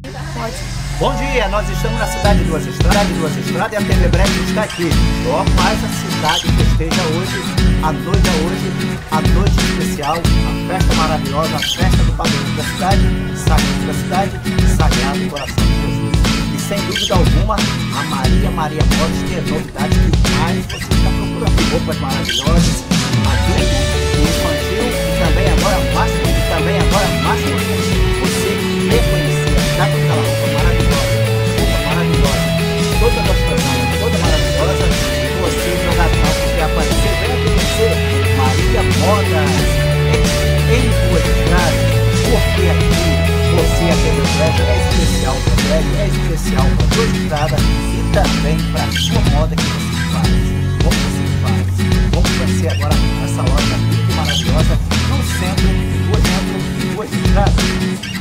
Pode. Bom dia, nós estamos na cidade de Duas Estradas e a TV Breve está aqui. Logo mais a cidade festeja hoje, a noite especial, a festa maravilhosa, a festa do padroeiro da cidade, Sagrado Coração de Jesus. E sem dúvida alguma, a Maria Modas tem novidades que mais você está procurando. Roupas maravilhosas, adulto, infantil e também agora máximo, você reconhecer a data daquela roupa maravilhosa, toda gostosa, toda maravilhosa, e você, meu Natal, que quer aparecer, venha conhecer Maria Modas em Duas Estradas, porque aqui você, a TV Breve, é especial para Breve, é especial para Duas Estradas e também para a sua moda que você faz. Vamos conhecer agora essa loja muito maravilhosa no centro de Duas Estradas.